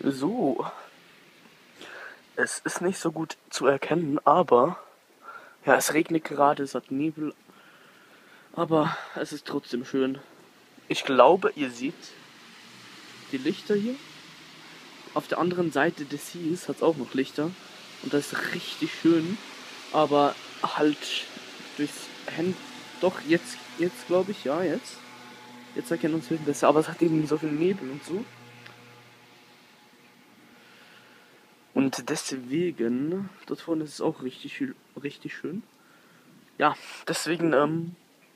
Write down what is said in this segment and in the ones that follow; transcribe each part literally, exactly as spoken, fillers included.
So, es ist nicht so gut zu erkennen, aber ja, es regnet gerade, es hat Nebel, aber es ist trotzdem schön. Ich glaube, ihr seht die Lichter hier. Auf der anderen Seite des Sees hat es auch noch Lichter und das ist richtig schön, aber halt durchs Handy, doch jetzt, jetzt glaube ich, ja, jetzt. Jetzt erkennen uns wir besser, aber es hat eben so viel Nebel und so. Und deswegen, dort vorne ist es auch richtig, richtig schön. Ja, deswegen ähm,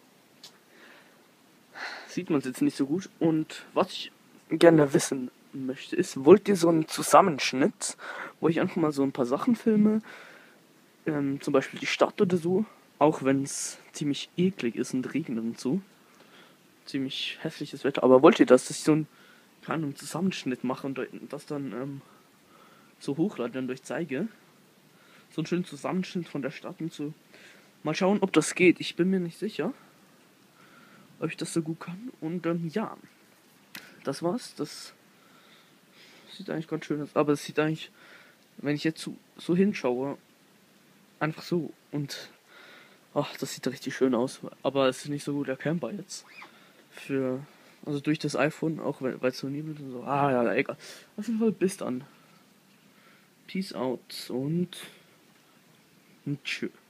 sieht man es jetzt nicht so gut. Und was ich gerne wissen möchte, ist, wollt ihr so einen Zusammenschnitt, wo ich einfach mal so ein paar Sachen filme, ähm, zum Beispiel die Stadt oder so, auch wenn es ziemlich eklig ist und regnet und so. Ziemlich hässliches Wetter. Aber wollt ihr das, dass ich so einen, einen Zusammenschnitt mache und das dann ähm, so hochlade und euch zeige? So einen schönen Zusammenschnitt von der Stadt und so. Mal schauen, ob das geht. Ich bin mir nicht sicher, ob ich das so gut kann. Und ähm, ja, das war's. Das sieht eigentlich ganz schön aus. Aber es sieht eigentlich, wenn ich jetzt so, so hinschaue, einfach so. Und ach, das sieht richtig schön aus. Aber es ist nicht so gut erkennbar jetzt. Für, also durch das iPhone, auch weil es so nebelt und so. Ah ja, egal. Auf jeden Fall bis dann. Peace out und, und tschüss.